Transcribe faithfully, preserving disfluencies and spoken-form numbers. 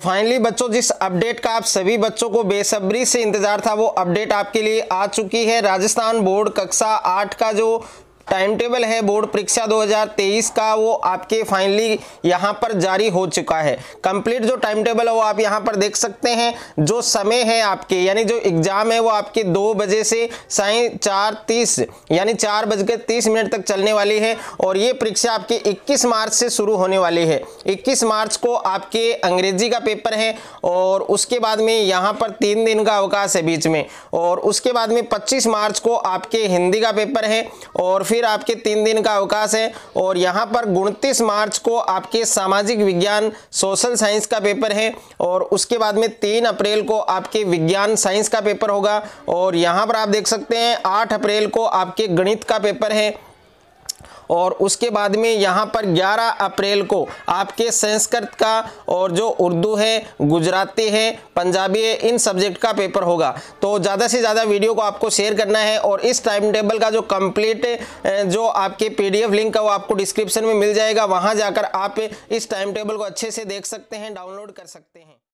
Finally बच्चों, जिस update का आप सभी बच्चों को बेसब्री से इंतजार था वो अपडेट आपके लिए आ चुकी है। राजस्थान बोर्ड कक्षा आठ का जो टाइम टेबल है बोर्ड परीक्षा दो हज़ार तेईस का, वो आपके फाइनली यहां पर जारी हो चुका है। कंप्लीट जो टाइम टेबल है वो आप यहां पर देख सकते हैं। जो समय है आपके, यानी जो एग्जाम है वो आपके दो बजे से साई चार तीस यानी चार बज के तीस मिनट तक चलने वाली है। और ये परीक्षा आपके इक्कीस मार्च से शुरू होने वाली है। इक्कीस मार्च को आपके अंग्रेजी का पेपर है और उसके बाद में यहाँ पर तीन दिन का अवकाश है बीच में, और उसके बाद में पच्चीस मार्च को आपके हिंदी का पेपर है और फिर आपके तीन दिन का अवकाश है। और यहाँ पर उनतीस मार्च को आपके सामाजिक विज्ञान सोशल साइंस का पेपर है और उसके बाद में तीन अप्रैल को आपके विज्ञान साइंस का पेपर होगा। और यहाँ पर आप देख सकते हैं आठ अप्रैल को आपके गणित का पेपर है और उसके बाद में यहाँ पर ग्यारह अप्रैल को आपके संस्कृत का और जो उर्दू है, गुजराती है, पंजाबी है, इन सब्जेक्ट का पेपर होगा। तो ज़्यादा से ज़्यादा वीडियो को आपको शेयर करना है और इस टाइम टेबल का जो कंप्लीट जो आपके पीडीएफ लिंक है वो आपको डिस्क्रिप्शन में मिल जाएगा। वहाँ जाकर आप इस टाइम टेबल को अच्छे से देख सकते हैं, डाउनलोड कर सकते हैं।